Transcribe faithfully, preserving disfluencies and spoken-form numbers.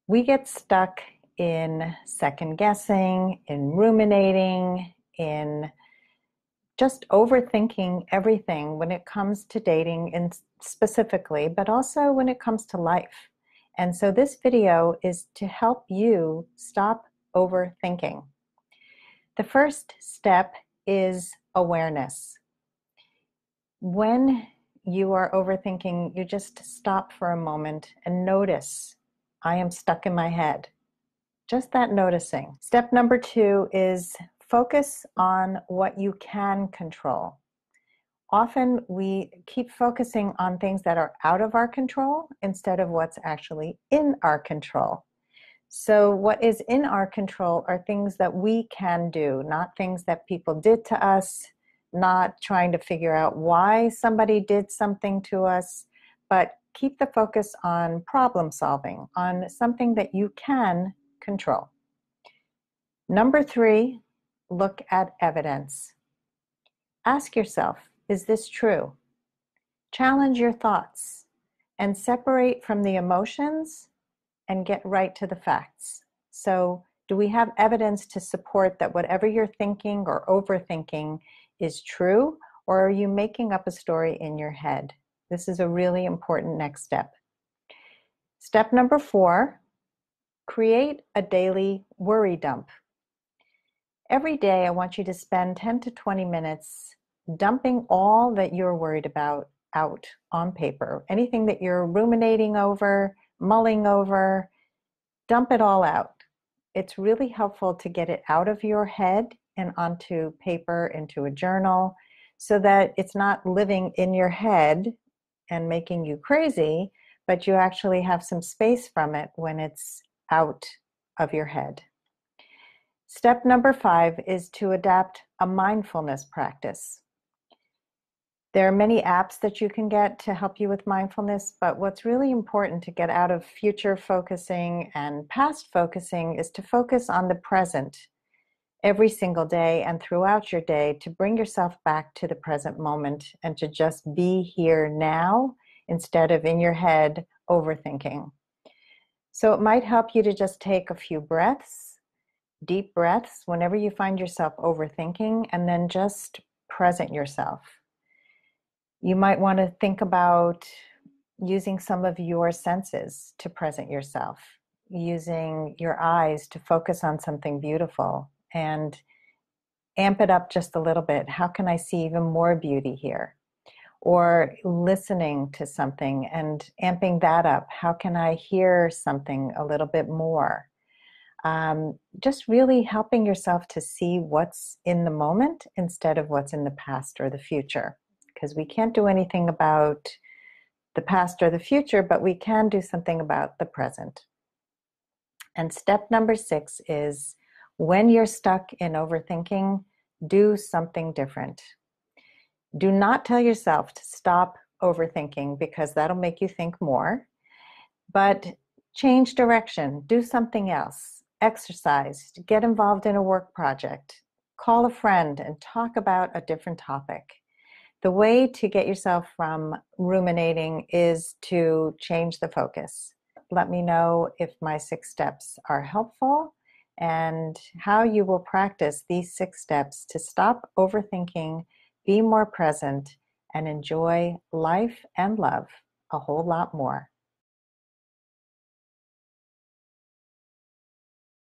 We get stuck in second guessing, in ruminating, in just overthinking everything when it comes to dating in specifically, but also when it comes to life. And so this video is to help you stop overthinking. The first step is awareness. When you are overthinking, you just stop for a moment and notice, I am stuck in my head. Just that noticing. Step number two is focus on what you can control. Often we keep focusing on things that are out of our control instead of what's actually in our control. So what is in our control are things that we can do, not things that people did to us, not trying to figure out why somebody did something to us, but keep the focus on problem solving, on something that you can control. Number three, look at evidence. Ask yourself, is this true? Challenge your thoughts and separate from the emotions and get right to the facts. So, do we have evidence to support that whatever you're thinking or overthinking is true, or are you making up a story in your head? This is a really important next step. Step number four, create a daily worry dump. Every day I want you to spend ten to twenty minutes dumping all that you're worried about out on paper. Anything that you're ruminating over, mulling over, dump it all out. It's really helpful to get it out of your head and onto paper, into a journal, so that it's not living in your head and making you crazy, but you actually have some space from it when it's out of your head. Step number five is to adapt a mindfulness practice. There are many apps that you can get to help you with mindfulness, but what's really important to get out of future focusing and past focusing is to focus on the present every single day and throughout your day, to bring yourself back to the present moment and to just be here now instead of in your head overthinking. So it might help you to just take a few breaths, deep breaths, whenever you find yourself overthinking, and then just present yourself. You might want to think about using some of your senses to present yourself, using your eyes to focus on something beautiful and amp it up just a little bit. How can I see even more beauty here? Or listening to something and amping that up. How can I hear something a little bit more? Um, just really helping yourself to see what's in the moment instead of what's in the past or the future. Because we can't do anything about the past or the future, but we can do something about the present. And step number six is, when you're stuck in overthinking, do something different. Do not tell yourself to stop overthinking, because that'll make you think more, but change direction, do something else, exercise, get involved in a work project, call a friend and talk about a different topic. The way to get yourself from ruminating is to change the focus. Let me know if my six steps are helpful and how you will practice these six steps to stop overthinking, be more present, and enjoy life and love a whole lot more.